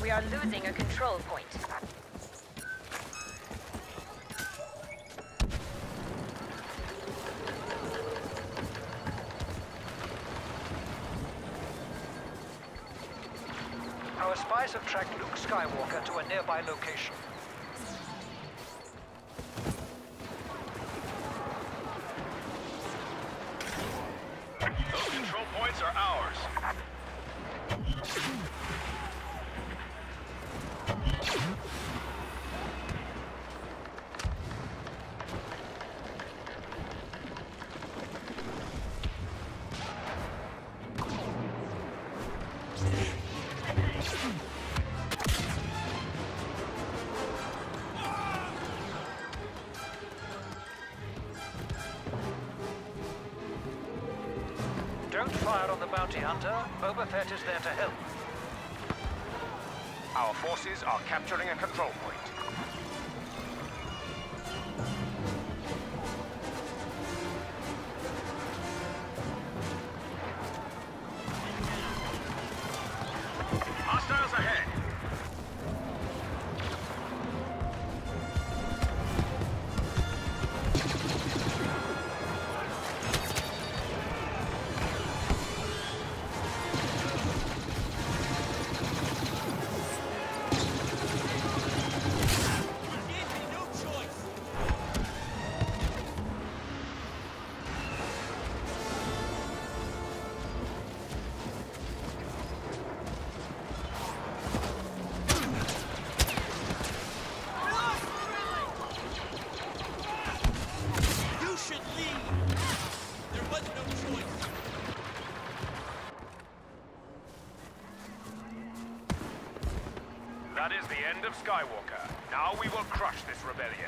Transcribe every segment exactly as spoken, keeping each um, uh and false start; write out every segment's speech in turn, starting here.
We are losing a control point. Our spies have tracked Luke Skywalker to a nearby location. Those control points are ours. Don't fire on the bounty hunter. Boba Fett is there to help. Our forces are capturing a control point. Hostiles ahead. That is the end of Skywalker. Now we will crush this rebellion.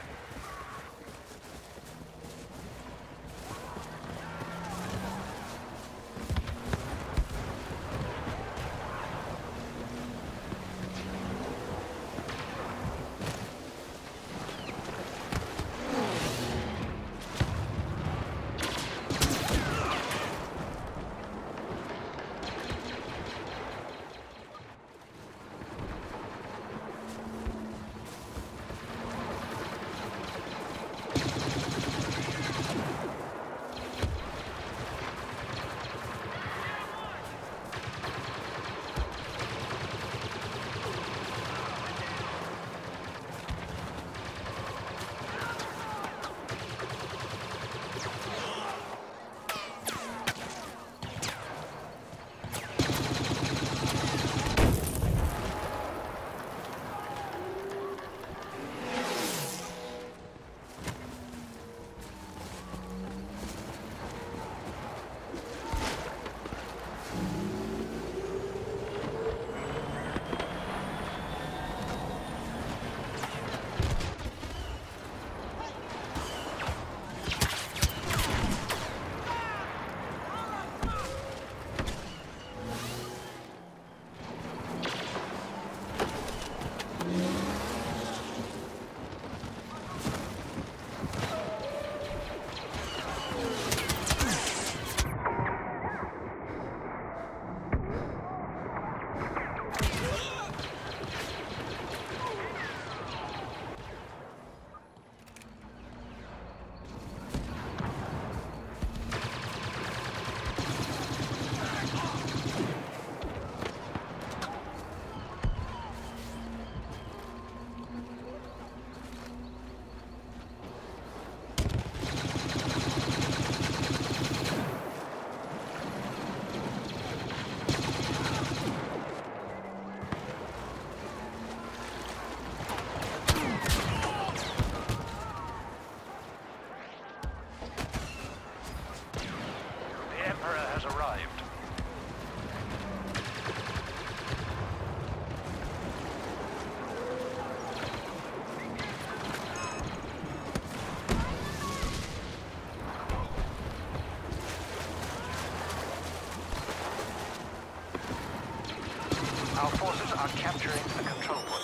Our forces are capturing the control point.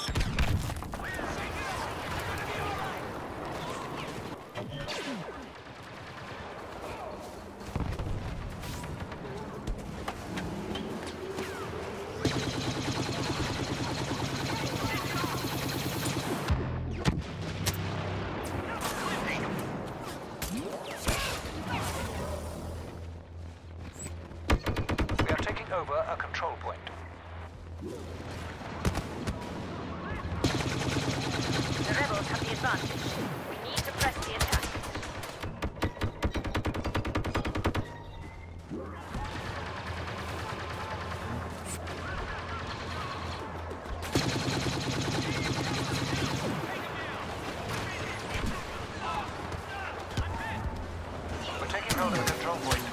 over a control point. The rebels have the advantage. We need to press the attack. We're taking hold of the control point.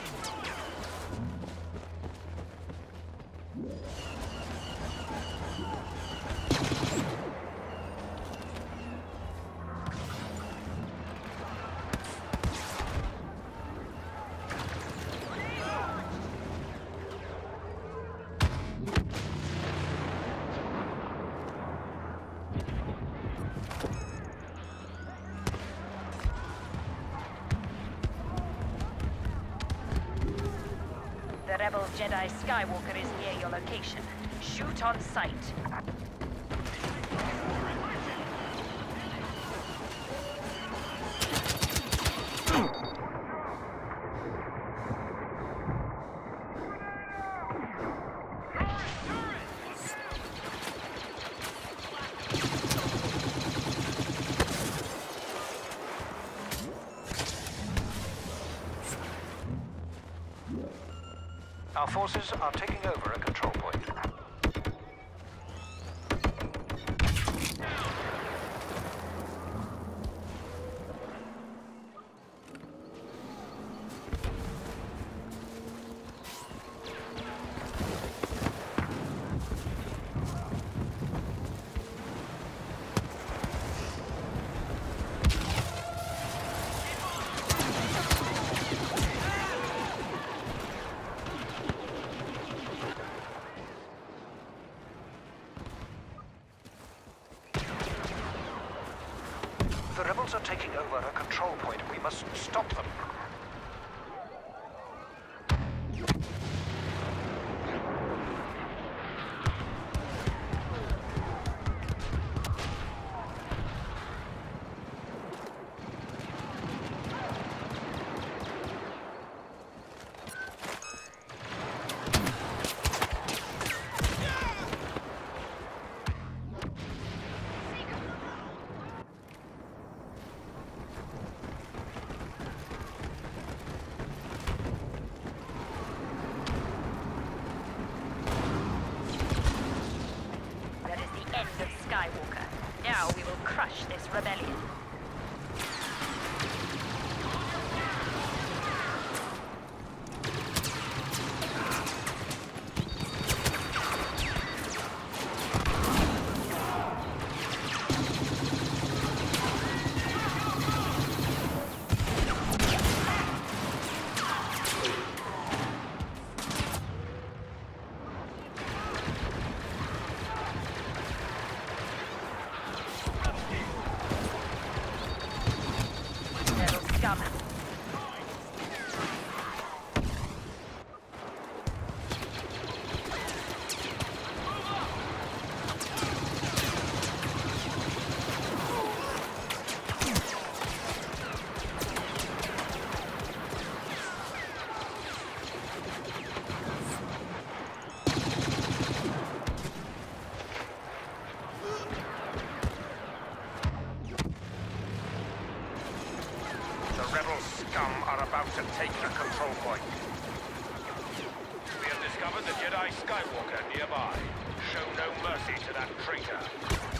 The rebel Jedi Skywalker is near your location. Shoot on sight. Our forces are taking over a control point. The rebels are taking over a control point. We must stop them. Skywalker. Now we will crush this rebellion. Scum. The rebel scum are about to take the control point. We have discovered the Jedi Skywalker nearby. Show no mercy to that traitor.